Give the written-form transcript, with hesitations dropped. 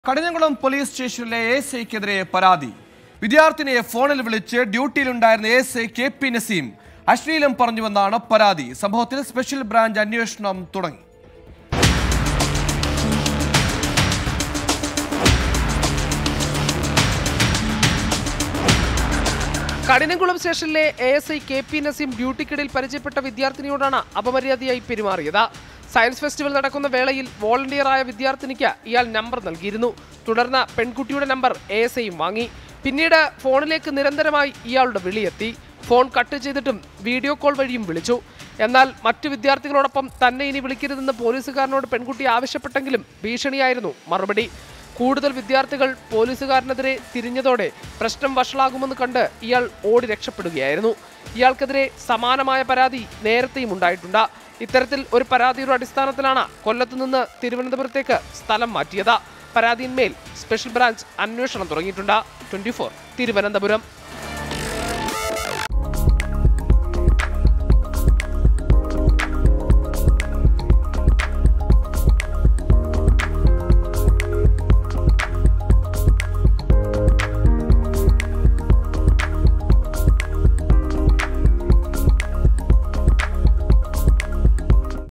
കടിഞ്ഞംകുളം police സ്റ്റേഷനിലെ എസ്ഐക്കെതിരെ പരാതി. വിദ്യാർത്ഥിനിയെ ഫോണിൽ വിളിച്ച് ഡ്യൂട്ടിയിലുണ്ടായിരുന്ന എസ്ഐ കെ.പി. നസീം അശ്ലീലം പറഞ്ഞുവെന്നാണ് പരാതി. സംഭവത്തിൽ സ്പെഷ്യൽ ബ്രാഞ്ച് അന്വേഷണം തുടങ്ങി. കടിഞ്ഞംകുളം സ്റ്റേഷനിലെ എഎസ്ഐ കെ.പി. നസീം ഡ്യൂട്ടിക്കിടയിൽ പരിചയപ്പെട്ട വിദ്യാർത്ഥിനിയോടാണ് അപമര്യാദയായി പെരുമാറിയത്. സയൻസ് ഫെസ്റ്റിവൽ നടക്കുന്ന വേളയിൽ വോളണ്ടിയറായ വിദ്യാർത്ഥിനിക്ക് ഇയാൾ നമ്പർ നൽകിയിരുന്നു. തുടർന്ന് പെൺകുട്ടിയുടെ നമ്പർ എഎസ്ഐയും വാങ്ങി. പിന്നീട് ഫോണിലേക്ക് നിരന്തരമായി ഇയാളുടെ വിളിയെത്തി. ഫോൺ കട്ട് ചെയ്തിട്ടും വീഡിയോ കോൾ വഴിയും വിളിച്ചു. എന്നാൽ മറ്റു വിദ്യാർത്ഥികളോടൊപ്പം തന്നെ ഇനി വിളിക്കരുതെന്ന് പോലീസുകാരനോട് പെൺകുട്ടി ആവശ്യപ്പെട്ടെങ്കിലും ഭീഷണിയായിരുന്നു മറുപടി. കൂടുതൽ വിദ്യാർത്ഥികൾ പോലീസുകാരനെതിരെ തിരിഞ്ഞതോടെ പ്രശ്നം വഷളാകുമെന്ന് കണ്ട് ഇയാൾ ഓടി രക്ഷപ്പെടുകയായിരുന്നു. ഇയാൾക്കെതിരെ സമാനമായ പരാതി നേരത്തെയും ഉണ്ടായിട്ടുണ്ട്. ഇത്തരത്തിൽ ഒരു പരാതിയുടെ അടിസ്ഥാനത്തിലാണ് കൊല്ലത്തു നിന്ന് തിരുവനന്തപുരത്തേക്ക് സ്ഥലം മാറ്റിയത്. പരാതിയിന്മേൽ സ്പെഷ്യൽ ബ്രാഞ്ച് അന്വേഷണം തുടങ്ങിയിട്ടുണ്ട്. 24 തിരുവനന്തപുരം.